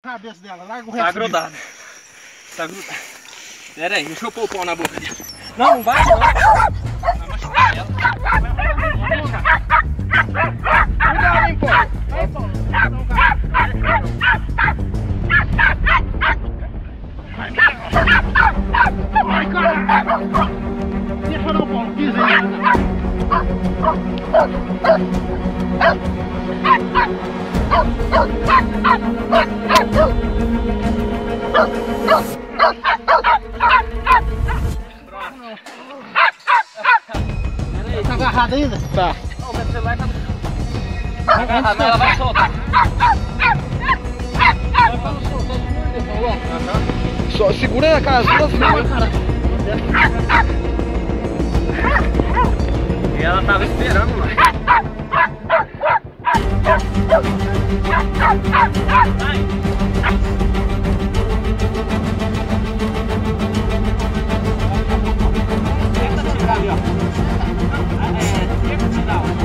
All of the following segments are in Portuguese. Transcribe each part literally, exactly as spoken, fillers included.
Cabeça dela, larga o resto. Tá grudado. Tá grudado. Pera aí, deixa eu pôr o pau na boca dela. Não, não vai não. Vai machucar ela. Cuidado, hein, pô. Vai, pô. Vai, cara. Deixa não, pô. Pisa aí. Tá agarrado ainda? Tá. O meu celular tá tá agarrado, mas ela vai soltar. Ela vai soltar de novo, Só segura com as duas mãos, cara. E ela tava esperando lá. Tenta tirar ali, ó. É, tenta tirar, ó.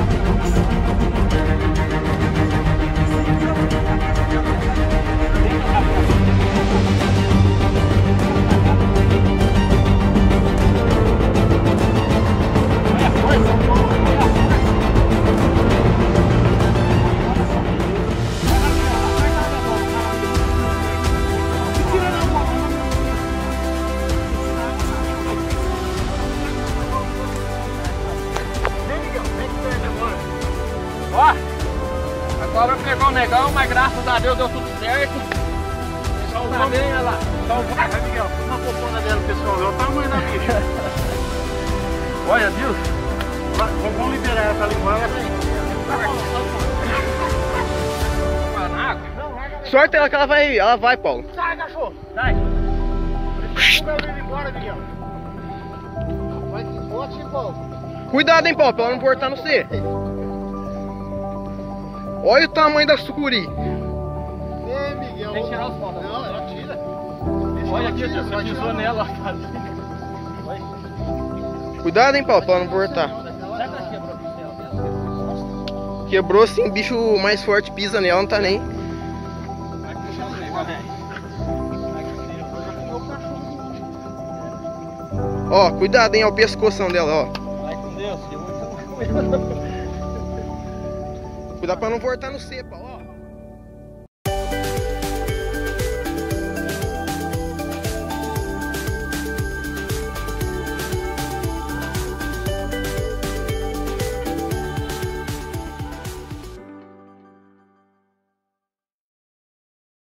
Ó, agora pegou o negão, mas graças a Deus deu tudo certo. Só o nome, olha lá. Só o vai, Miguel. Uma popona dela, pessoal. Olha o tamanho da bicha. Olha, Deus. Vamos liberar essa linguagem. Sorte ela que ela vai, ela vai, Paulo. Sai, cachorro. Sai. Manda ele embora, Miguel. Vai que bote, Paulo. Cuidado, hein, Paulo, pra ela não voltar no C. Olha o tamanho da sucuri. Ei, Miguel. Tem que tirar os pau. Não, ela tira. Olha aqui, você pisou nela. Cuidado, hein, Paulo, pra ela não voltar. Quebrou assim, bicho mais forte pisa nela, não tá nem. Ó, cuidado, hein, ó, o pescoção dela, ó. Vai com Deus, eu vou. Cuidado pra não voltar no C, Paulo, ó.